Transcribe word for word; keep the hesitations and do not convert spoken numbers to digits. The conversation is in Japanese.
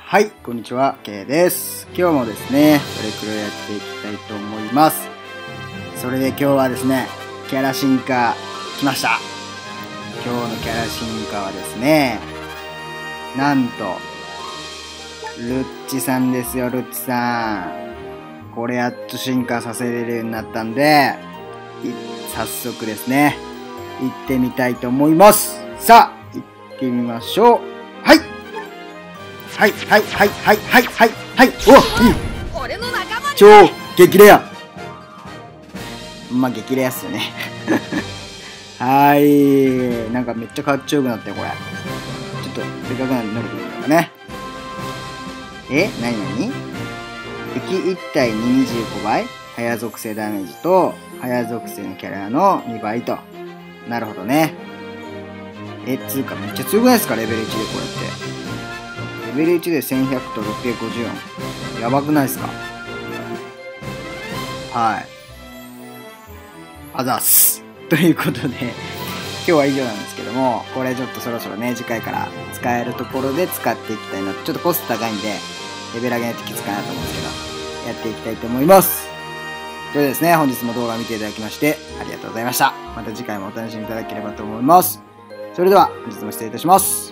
はい、こんにちは、K です。今日もですね、それくらいやっていきたいと思います。それで今日はですね、キャラ進化来ました。今日のキャラ進化はですね、なんと、ルッチさんですよ、ルッチさん。これやっと進化させれるようになったんで、早速ですね、行ってみたいと思います。さあ、行ってみましょう。はいはいはいはいはいはいはいはいおいい超激レアまあ激レアっすよねはいなんかめっちゃかっちょよくなったよこれちょっとでかくなる伸びてみるのかねえなになに敵いち体ににじゅうごばい早属性ダメージと早属性のキャラのにばいとなるほどねえつうかめっちゃ強くないですかレベルいちでこれってレベルいちでせんひゃくとろっぴゃくごじゅうよん。やばくないですかはい。あざっす。ということで、今日は以上なんですけども、これちょっとそろそろね、次回から使えるところで使っていきたいな。ちょっとコスト高いんで、レベル上げないときつかなと思うんですけど、やっていきたいと思います。それでですね、本日も動画を見ていただきまして、ありがとうございました。また次回もお楽しみいただければと思います。それでは、本日も失礼いたします。